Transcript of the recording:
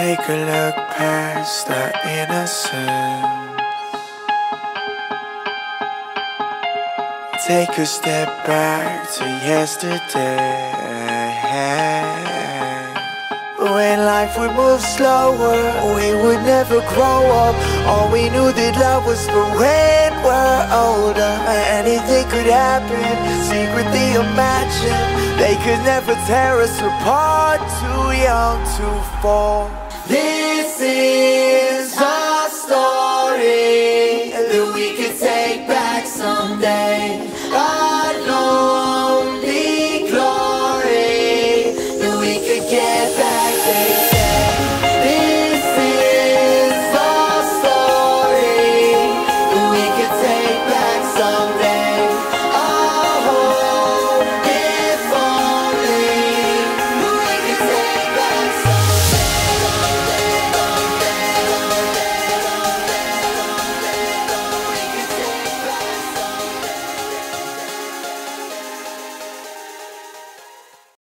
Take a look past our innocence. Take a step back to yesterday. When life would move slower, we would never grow up. All we knew that love was for when we're older. Anything could happen, secretly imagine. They could never tear us apart, too young to fall. This is